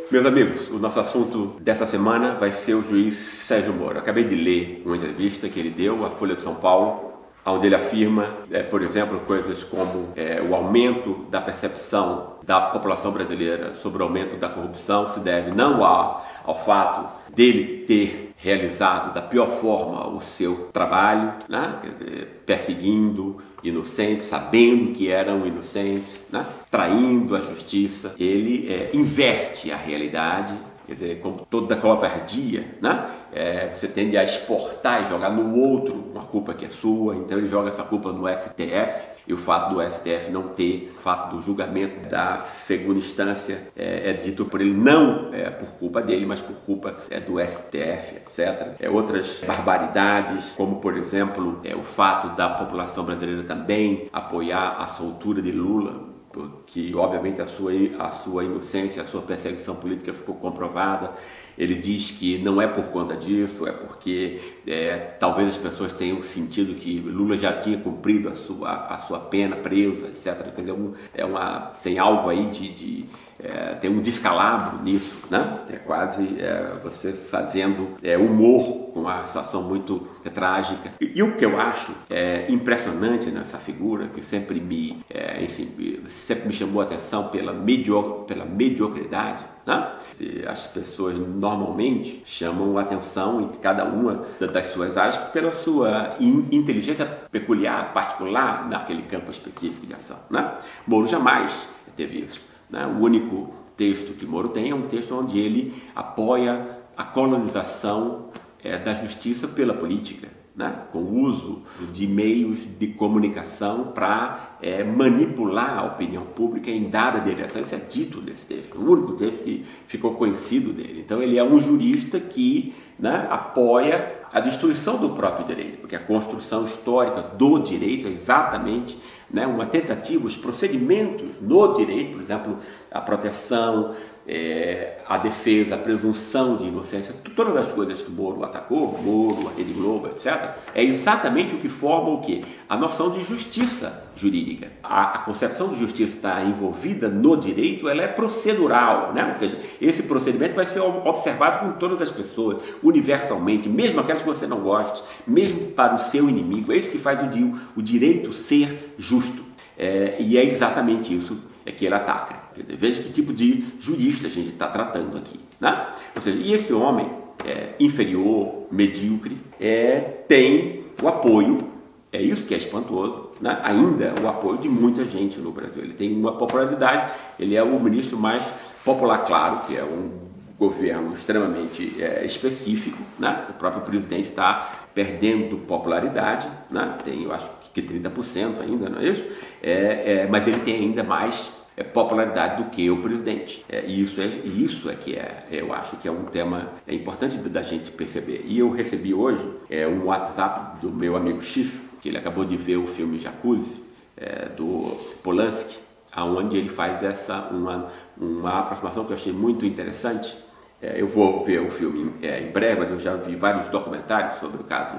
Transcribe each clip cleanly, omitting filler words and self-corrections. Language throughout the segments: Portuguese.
Meus amigos, o nosso assunto dessa semana vai ser o juiz Sérgio Moro. Eu acabei de ler uma entrevista que ele deu à Folha de São Paulo, onde ele afirma, por exemplo, coisas como o aumento da percepção da população brasileira sobre o aumento da corrupção se deve não ao fato dele ter realizado da pior forma o seu trabalho, né? Perseguindo inocentes, sabendo que eram inocentes, né? Traindo a justiça. Ele inverte a realidade. Quer dizer, como toda covardia, né? Você tende a exportar e jogar no outro uma culpa que é sua, então ele joga essa culpa no STF, e o fato do STF não ter, o fato do julgamento da segunda instância é dito por ele não por culpa dele, mas por culpa do STF, etc. Outras barbaridades, como por exemplo o fato da população brasileira também apoiar a soltura de Lula, porque obviamente a sua inocência, a sua perseguição política ficou comprovada. Ele diz que não é por conta disso, é porque talvez as pessoas tenham sentido que Lula já tinha cumprido a sua pena, preso, etc. Quer dizer, tem algo aí tem um descalabro nisso, né? É quase você fazendo humor com uma situação muito trágica. E o que eu acho impressionante nessa figura, que sempre me chamou a atenção pela mediocridade, né? As pessoas normalmente chamam a atenção em cada uma das suas áreas pela sua inteligência peculiar, particular, naquele campo específico de ação, né? Moro jamais teve isso, né? O único texto que Moro tem é um texto onde ele apoia a colonização da justiça pela política, né? Com o uso de meios de comunicação para manipular a opinião pública em dada direção. Isso é dito nesse texto, o único texto que ficou conhecido dele. Então ele é um jurista que, né, apoia a destruição do próprio direito, porque a construção histórica do direito é exatamente, né, uma tentativa, os procedimentos no direito, por exemplo, a proteção, a defesa, a presunção de inocência, todas as coisas que Moro atacou, Moro, a Rede Globo, etc., é exatamente o que forma o quê? A noção de justiça jurídica. A concepção de justiça está envolvida no direito, ela é procedural, né? Ou seja, esse procedimento vai ser observado por todas as pessoas, universalmente, mesmo aquelas que você não goste, mesmo para o seu inimigo. É isso que faz o direito ser justo. E é exatamente isso que ele ataca. Veja que tipo de jurista a gente está tratando aqui, né? Ou seja, e esse homem inferior, medíocre, tem o apoio, é isso que é espantoso, né? Ainda o apoio de muita gente no Brasil. Ele tem uma popularidade, ele é o ministro mais popular, claro, que é um governo extremamente específico, né? O próprio presidente está perdendo popularidade, né? Tem, eu acho que 30% ainda, não é isso? Mas ele tem ainda mais popularidade do que o presidente. Isso é que eu acho que é um tema importante da gente perceber. E eu recebi hoje um WhatsApp do meu amigo Xixo, que ele acabou de ver o filme Jacuzzi, do Polanski, onde ele faz uma aproximação que eu achei muito interessante. Eu vou ver o filme em breve, mas eu já vi vários documentários sobre o caso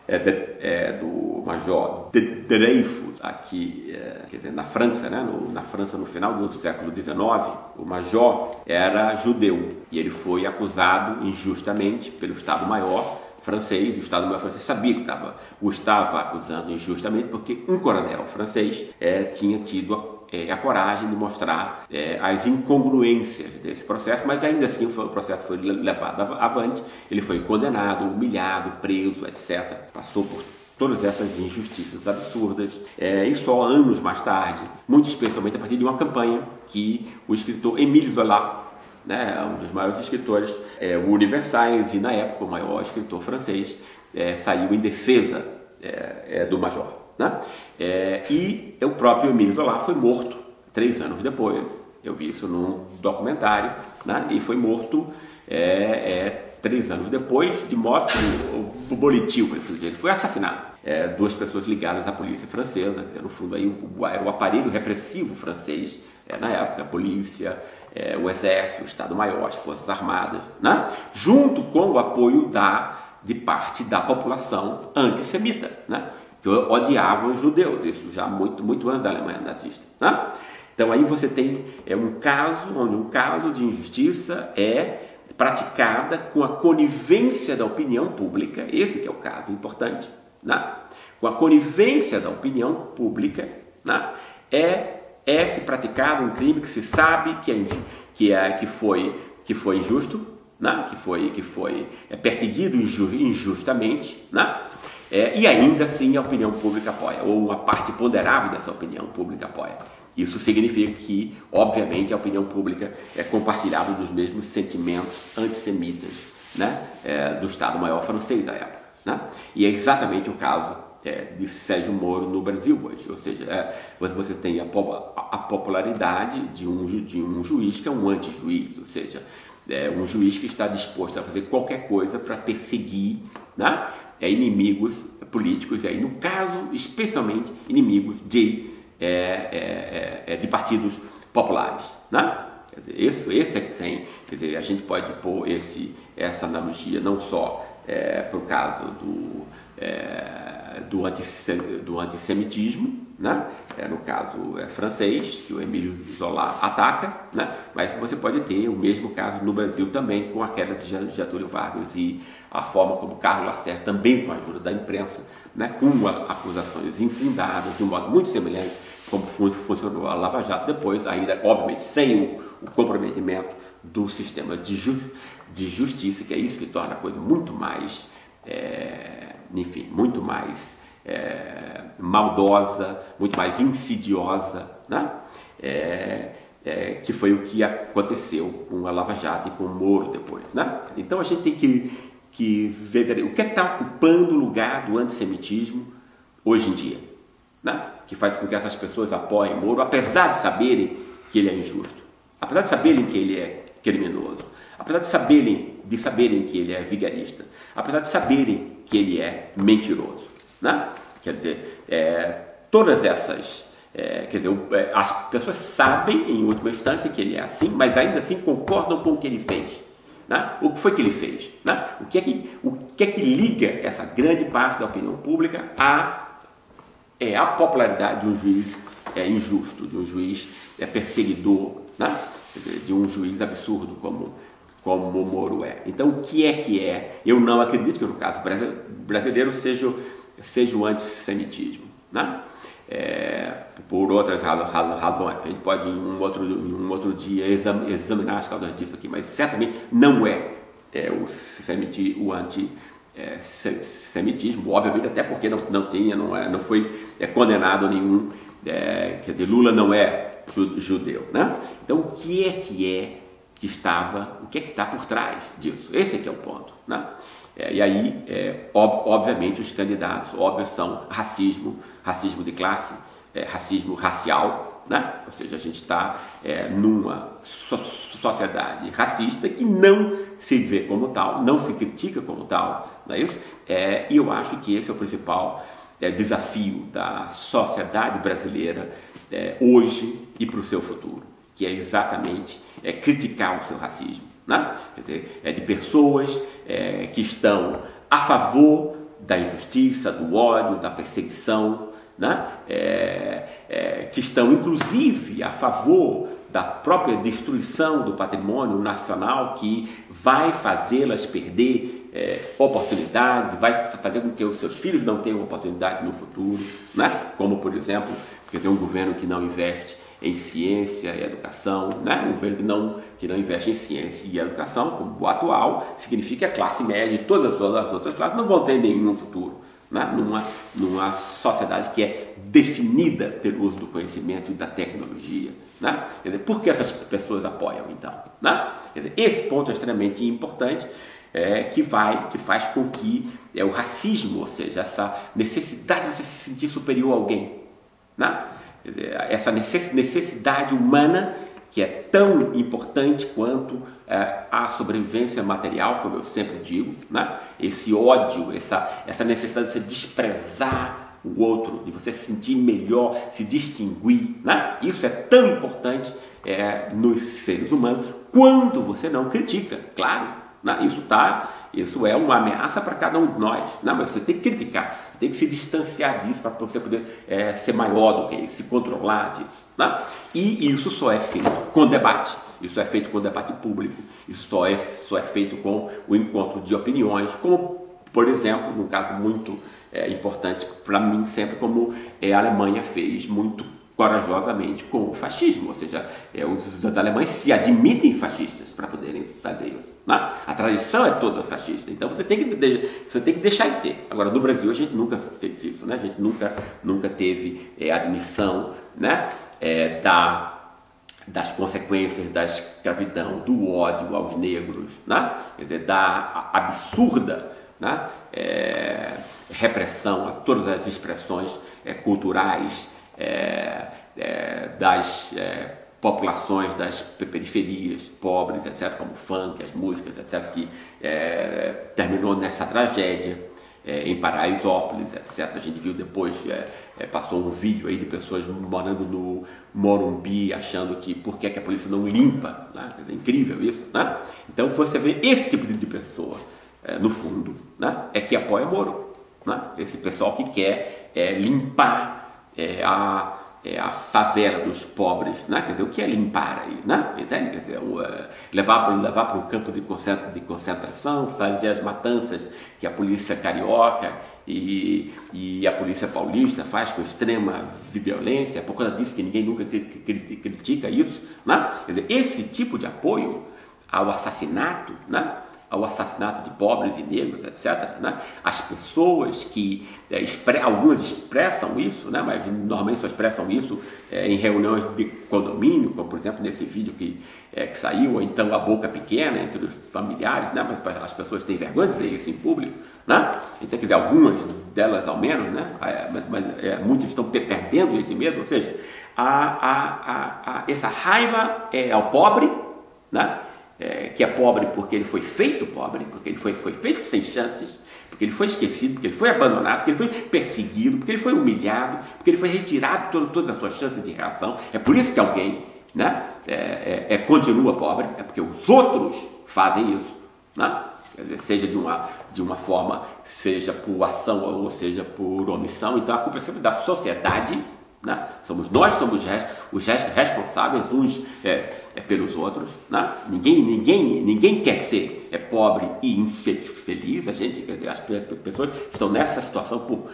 do Major Dreyfus, aqui na França, né? Na França, no final do século XIX, o Major era judeu e ele foi acusado injustamente pelo Estado-Maior francês. O Estado-Maior francês sabia que o estava acusando injustamente porque um coronel francês tinha tido a coragem de mostrar as incongruências desse processo, mas ainda assim o processo foi levado avante, ele foi condenado, humilhado, preso, etc. Passou por todas essas injustiças absurdas, e só anos mais tarde, muito especialmente a partir de uma campanha que o escritor Émile Zola, né, um dos maiores escritores, o Universais, e na época o maior escritor francês, saiu em defesa do Major. Né? E o próprio Émile Zola foi morto 3 anos depois. Eu vi isso num documentário, né? E foi morto 3 anos depois de moto volitil. Ele foi assassinado. 2 pessoas ligadas à polícia francesa, no fundo aí era o aparelho repressivo francês, na época, a polícia, o exército, o Estado-Maior, as Forças Armadas, né? Junto com o apoio de parte da população antissemita, né? que odiavam os judeus, isso já muito antes da Alemanha nazista, né? Então aí você tem um caso onde um caso de injustiça é praticada com a conivência da opinião pública, esse que é o caso importante, né? Com a conivência da opinião pública, né? É se praticado um crime que se sabe que foi injusto, né? que foi perseguido injustamente, né? E ainda assim a opinião pública apoia, ou uma parte ponderável dessa opinião pública apoia. Isso significa que, obviamente, a opinião pública é compartilhada dos mesmos sentimentos antissemitas, né? Do Estado-Maior francês da época, né? E é exatamente o caso de Sérgio Moro no Brasil hoje, ou seja, você tem a popularidade de um juiz que é um anti-juiz, ou seja, um juiz que está disposto a fazer qualquer coisa para perseguir, né? Inimigos políticos, e aí no caso, especialmente, inimigos de partidos populares, né? Esse é que tem, quer dizer, a gente pode pôr essa analogia não só para o caso do antissemitismo, né? No caso francês, que o Émile Zola ataca, né? Mas você pode ter o mesmo caso no Brasil também, com a queda de Getúlio Vargas e a forma como Carlos Lacerda, também com a ajuda da imprensa, né? Com acusações infundadas, de um modo muito semelhante como funcionou a Lava Jato, depois ainda, obviamente, sem o comprometimento do sistema de justiça, que é isso que torna a coisa muito mais, enfim, muito mais maldosa, muito mais insidiosa, né? Que foi o que aconteceu com a Lava Jato e com o Moro depois, né? Então a gente tem que ver o que está ocupando o lugar do antissemitismo hoje em dia, né? Que faz com que essas pessoas apoiem Moro, apesar de saberem que ele é injusto, apesar de saberem que ele é criminoso, apesar de saberem que ele é vigarista, apesar de saberem que ele é mentiroso, né? Quer dizer, todas essas, as pessoas sabem em última instância que ele é assim, mas ainda assim concordam com o que ele fez, né? O que foi que ele fez, né? O que é que liga essa grande parte da opinião pública a popularidade de um juiz injusto, de um juiz perseguidor, né? De um juiz absurdo como o Moro é. Então, o que é? Eu não acredito que no caso brasileiro seja o antissemitismo, né? Por outras razões. A gente pode em um outro dia examinar as causas disso aqui, mas certamente não o antissemitismo, obviamente, até porque não foi condenado nenhum, quer dizer, Lula não é judeu, né? Então, o que está por trás disso? Esse é que é o ponto, né? E aí, obviamente, os candidatos, são racismo de classe, racismo racial, né? Ou seja, a gente está numa sociedade racista que não se vê como tal, não se critica como tal, não é isso? E eu acho que esse é o principal desafio da sociedade brasileira hoje e para o seu futuro, que é exatamente criticar o seu racismo, né? Quer dizer, de pessoas que estão a favor da injustiça, do ódio, da perseguição, né? Que estão inclusive a favor da própria destruição do patrimônio nacional, que vai fazê-las perder oportunidades, vai fazer com que os seus filhos não tenham oportunidade no futuro, né? Como, por exemplo, porque tem um governo que não investe em ciência e educação, né? Um governo que não investe em ciência e educação, como o atual, significa que a classe média e todas as outras classes não vão ter nenhum futuro, né? Numa sociedade que é definida pelo uso do conhecimento e da tecnologia, né? Quer dizer, por que essas pessoas apoiam, então, né? Quer dizer, esse ponto é extremamente importante, que faz com que o racismo, ou seja, essa necessidade de você se sentir superior a alguém, né? Quer dizer, essa necessidade humana que é tão importante quanto a sobrevivência material, como eu sempre digo, né? Esse ódio, essa necessidade de você desprezar o outro, de você se sentir melhor, se distinguir, né? Isso é tão importante nos seres humanos quando você não critica, claro, Né? Isso é uma ameaça para cada um de nós, né? Mas você tem que criticar, você tem que se distanciar disso para você poder ser maior do que isso, se controlar disso. Né? E isso só é feito com debate, isso é feito com debate público, isso só é feito com o encontro de opiniões, como, por exemplo, num caso muito importante para mim sempre, como a Alemanha fez muito corajosamente com o fascismo, ou seja, os alemães se admitem fascistas para poderem fazer isso. Né? A tradição é toda fascista, então você tem que deixar de ter. Agora, no Brasil a gente nunca fez isso, né? A gente nunca teve admissão, né? Das consequências da escravidão, do ódio aos negros, né? Quer dizer, da absurda, né? Repressão a todas as expressões culturais das populações das periferias, pobres, etc., como o funk, as músicas, etc., que terminou nessa tragédia em Paraisópolis, etc. A gente viu depois, passou um vídeo aí de pessoas morando no Morumbi, achando que por que a polícia não limpa, né? É incrível isso, né? Então você vê esse tipo de pessoa, no fundo, né? É que apoia Moro, né? Esse pessoal que quer limpar a favela dos pobres, né? Quer dizer, o que é limpar aí, né? Entende? Quer dizer, levar para um campo de concentração, fazer as matanças que a polícia carioca e a polícia paulista faz com extrema violência, por causa disso que ninguém nunca critica isso, né? Quer dizer, esse tipo de apoio ao assassinato, né? Ao assassinato de pobres e negros, etc., né? As pessoas que algumas expressam isso, né? Mas normalmente só expressam isso em reuniões de condomínio, como por exemplo nesse vídeo que saiu, ou então a boca pequena entre os familiares, né? Mas as pessoas têm vergonha de dizer isso em público, né? Então, quer dizer, algumas delas ao menos, né? Mas muitas estão perdendo esse medo, ou seja, essa raiva ao pobre, né? Que é pobre porque ele foi feito pobre, porque ele foi feito sem chances, porque ele foi esquecido, porque ele foi abandonado, porque ele foi perseguido, porque ele foi humilhado, porque ele foi retirado todas as suas chances de reação. É por isso que alguém, né, continua pobre, é porque os outros fazem isso, né? Seja de uma forma, seja por ação ou seja por omissão. Então a culpa é sempre da sociedade, né? Nós somos os responsáveis uns pelos outros, né? Ninguém quer ser pobre e infeliz. As pessoas estão nessa situação por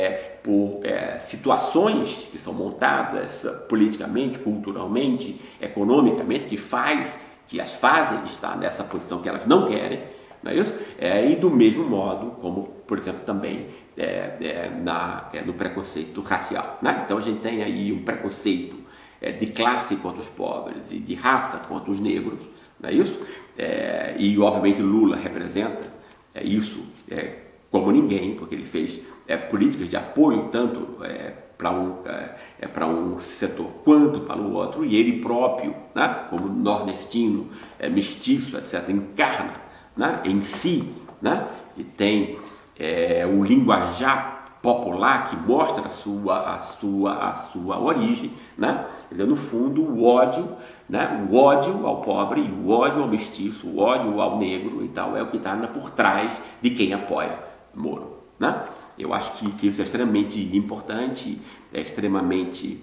situações que são montadas politicamente, culturalmente, economicamente, que as fazem estar nessa posição que elas não querem. Não é isso? E do mesmo modo, como, por exemplo, também no preconceito racial, né? Então a gente tem aí um preconceito de classe contra os pobres e de raça contra os negros, não é isso? E obviamente Lula representa isso como ninguém, porque ele fez políticas de apoio tanto para um setor quanto para o outro, e ele próprio, né, como nordestino, mestiço, etc., encarna, né, em si, né, e tem o linguajar popular que mostra a sua origem, né? No fundo, o ódio, né? O ódio ao pobre, o ódio ao mestiço, o ódio ao negro e tal, é o que está por trás de quem apoia Moro, né? Eu acho que isso é extremamente importante, é extremamente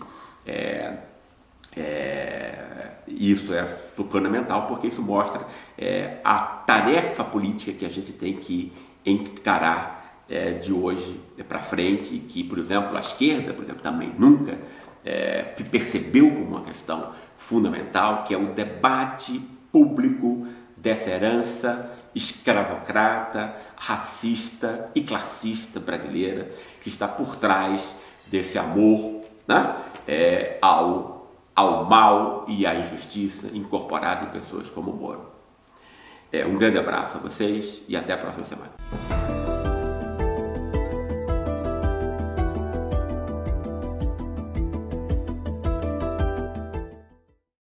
isso é fundamental, porque isso mostra a tarefa política que a gente tem que encarar de hoje para frente, que, por exemplo, a esquerda, por exemplo, também nunca percebeu como uma questão fundamental, que é o debate público dessa herança escravocrata, racista e classista brasileira, que está por trás desse amor, né, ao mal e à injustiça incorporada em pessoas como Moro. Um grande abraço a vocês e até a próxima semana.